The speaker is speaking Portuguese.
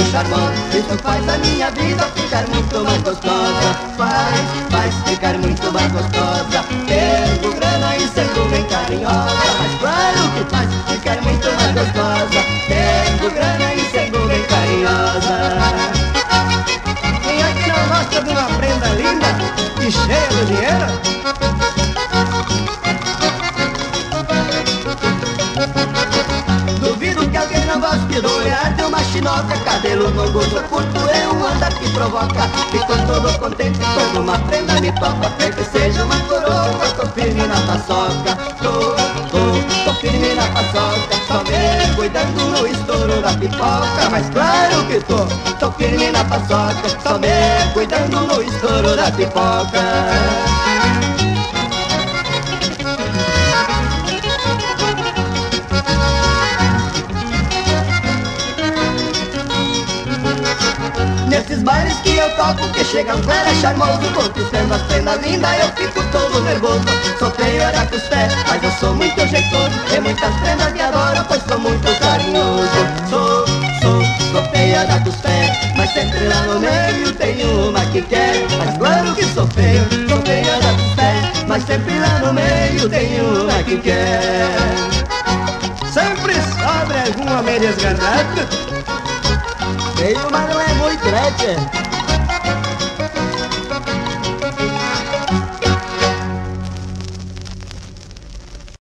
charmoso. Isso faz a minha vida ficar muito mais gostosa. Faz ficar muito mais gostosa. Tendo grana e sendo bem carinhosa. Mas claro que faz ficar muito mais gostosa. Tendo grana e sendo bem carinhosa. Quem é que não gosta de uma prenda linda e cheia de dinheiro? Duvido que alguém não goste do olhar de uma chinoca. Cabelo longo, curto é um andar que provoca. Fico todo contente quando uma prenda me toca. Quer que seja uma coroa, tô firme na paçoca. Tô firme na paçoca. Só me cuidando no estouro da pipoca. Mas claro que tô firme na paçoca. Só me cuidando no estouro da pipoca. Nesses bailes que eu toco, que chega um clero charmoso, conquistando as prendas lindas, eu fico todo nervoso. Sou feio, era com os pés, mas eu sou muito jeitoso. E muitas prendas me adoram, pois sou muito carinhoso. Sou feio, era com os pés, mas sempre lá no meio tem uma que quer. Mas claro que sou feio, era com os pés, mas sempre lá no meio tem uma que quer. Sempre sobra alguma meia desgarrada. Feio, mas não é muito, né, tchê?